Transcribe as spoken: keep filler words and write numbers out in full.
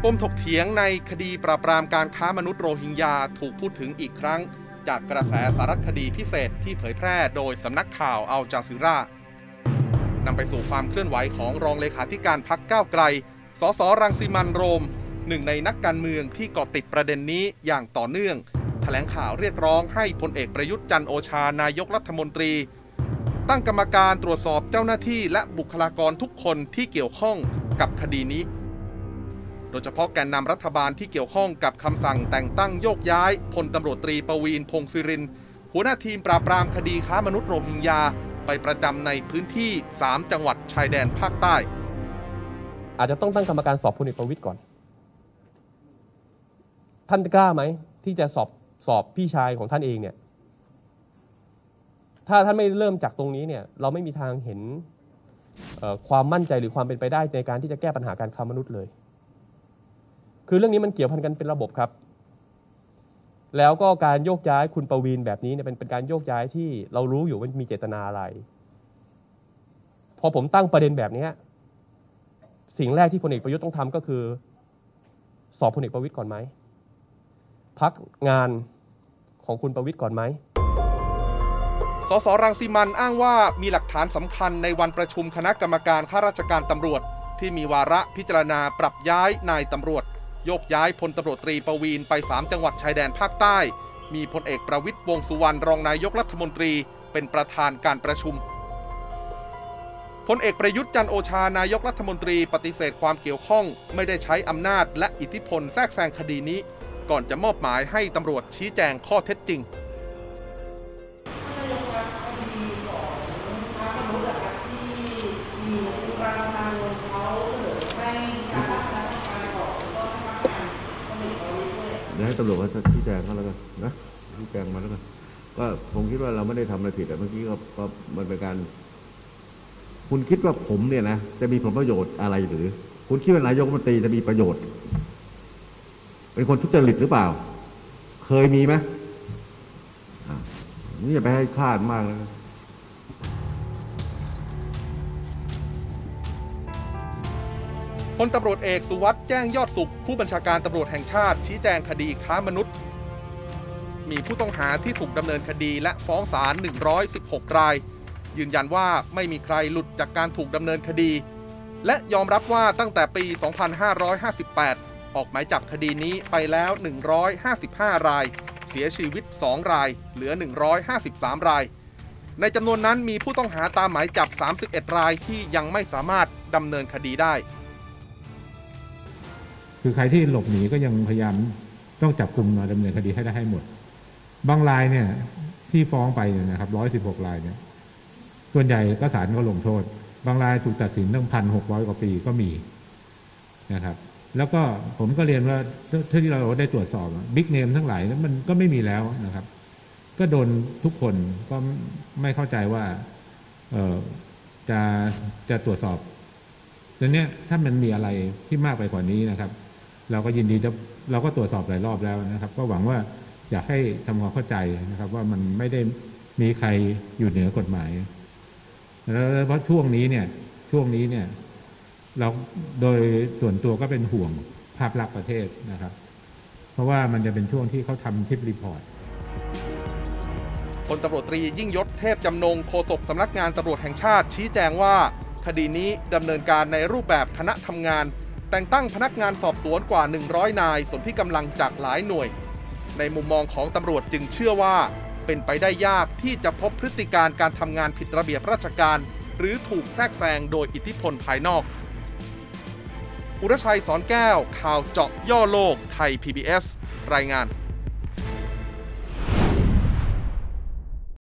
มถกเถียงในคดีปราบปรามการค้ามนุษย์โรฮิงญาถูกพูดถึงอีกครั้งจากกระแสสารคดีพิเศษที่เผยแพร่โดยสำนักข่าวอัลจาซีรานำไปสู่ความเคลื่อนไหวของรองเลขาธิการพรรคก้าวไกลสสรังสิมันต์โรมหนึ่งในนักการเมืองที่เกาะติดประเด็นนี้อย่างต่อเนื่องแถลงข่าวเรียกร้องให้พลเอกประยุทธ์จันทร์โอชานายกรัฐมนตรีตั้งกรรมการตรวจสอบเจ้าหน้าที่และบุคลากรทุกคนที่เกี่ยวข้องกับคดีนี้โดยเฉพาะแกนนำรัฐบาลที่เกี่ยวข้องกับคำสั่งแต่งตั้งโยกย้ายพลตำรวจตรีประวีณ พงษ์ศิรินทร์หัวหน้าทีมปราบปรามคดีค้ามนุษย์โรฮิงญาไปประจำในพื้นที่สามจังหวัดชายแดนภาคใต้อาจจะต้องตั้งกรรมการสอบพลเอกประวิตรก่อนท่านกล้าไหมที่จะสอบสอบพี่ชายของท่านเองเนี่ยถ้าท่านไม่เริ่มจากตรงนี้เนี่ยเราไม่มีทางเห็นความมั่นใจหรือความเป็นไปได้ในการที่จะแก้ปัญหาการค้ามนุษย์เลยคือเรื่องนี้มันเกี่ยวพันกันเป็นระบบครับแล้วก็การโยกย้ายคุณประวีณแบบนี้เนี่ยเป็นเป็นการโยกย้ายที่เรารู้อยู่ว่ามีเจตนาอะไรพอผมตั้งประเด็นแบบนี้สิ่งแรกที่พลเอกประยุทธ์ต้องทำก็คือสอบพลเอกประวิตรก่อนไหมพักงานของคุณประวิตรก่อนไหมสสรังสิมันต์อ้างว่ามีหลักฐานสำคัญในวันประชุมคณะกรรมการข้าราชการตำรวจที่มีวาระพิจารณาปรับย้ายนายตำรวจโยกย้ายพลตำรวจตรีประวีณไปสามจังหวัดชายแดนภาคใต้มีพลเอกประวิตรวงษ์สุวรรณรองนายกรัฐมนตรีเป็นประธานการประชุมพลเอกประยุทธ์จันทร์โอชานายกรัฐมนตรีปฏิเสธความเกี่ยวข้องไม่ได้ใช้อำนาจและอิทธิพลแทรกแซงคดีนี้ก่อนจะมอบหมายให้ตำรวจชี้แจงข้อเท็จจริงเดี๋ยวให้ตำรวจเขาชี้แจงเขาแล้วกันนะชี้แจงมาแล้วกันก็ผมคิดว่าเราไม่ได้ทำอะไรผิดแต่เมื่อกี้ก็ก็มันเป็นการคุณคิดว่าผมเนี่ยนะจะมีผลประโยชน์อะไรหรือคุณคิดว่านายกรัฐมนตรีจะมีประโยชน์เป็นคนทุจริตหรือเปล่าเคยมีไหมนี่อย่าไปให้คาดมากเลยพลตำรวจเอกสุวัสด์แจ้งยอดสุขผู้บัญชาการตำรวจแห่งชาติชี้แจงคดีค้ามนุษย์มีผู้ต้องหาที่ถูกดำเนินคดีและฟ้องศาลหนึ่งร้อยสิบหกรายยืนยันว่าไม่มีใครหลุดจากการถูกดำเนินคดีและยอมรับว่าตั้งแต่ปี สองพันห้าร้อยห้าสิบแปด ออกหมายจับคดีนี้ไปแล้ว หนึ่งร้อยห้าสิบห้า รายเสียชีวิต สอง รายเหลือ หนึ่งร้อยห้าสิบสาม รายในจำนวนนั้นมีผู้ต้องหาตามหมายจับ สามสิบเอ็ด รายที่ยังไม่สามารถดำเนินคดีได้คือใครที่หลบหนีก็ยังพยายามต้องจับกุมมาดำเนินคดีให้ได้ให้หมดบางรายเนี่ยที่ฟ้องไปเนี่ยนะครับร้อยสิบหกรายเนี่ยส่วนใหญ่ก็ศาลก็ลงโทษบางรายถูกตัดสินตั้งพันหกร้อยกว่าปีก็มีนะครับแล้วก็ผมก็เรียนว่าที่เราได้ตรวจสอบบิ๊กเนมทั้งหลายนั้นมันก็ไม่มีแล้วนะครับก็โดนทุกคนก็ไม่เข้าใจว่าเอ่อจะจะตรวจสอบดังนี้ถ้ามันมีอะไรที่มากไปกว่านี้นะครับเราก็ยินดีจะเราก็ตรวจสอบหลายรอบแล้วนะครับก็หวังว่าอยากให้ทำความเข้าใจนะครับว่ามันไม่ได้มีใครอยู่เหนือกฎหมายแล้วเพราะช่วงนี้เนี่ยช่วงนี้เนี่ยเราโดยส่วนตัวก็เป็นห่วงภาพลักษณ์ประเทศนะครับเพราะว่ามันจะเป็นช่วงที่เขาทำทิปรีพอร์ตพลตำรวจตรียิ่งยศเทพจำนงโฆษกสำนักงานตำรวจแห่งชาติชี้แจงว่าคดีนี้ดำเนินการในรูปแบบคณะทำงานแต่งตั้งพนักงานสอบสวนกว่าหนึ่งร้อยนายส่วนที่กำลังจากหลายหน่วยในมุมมองของตำรวจจึงเชื่อว่าเป็นไปได้ยากที่จะพบพฤติการการทำงานผิดระเบียบราชการหรือถูกแทรกแซงโดยอิทธิพลภายนอกอุรชัย สอนแก้วข่าวเจาะย่อโลกไทย พี บี เอส รายงาน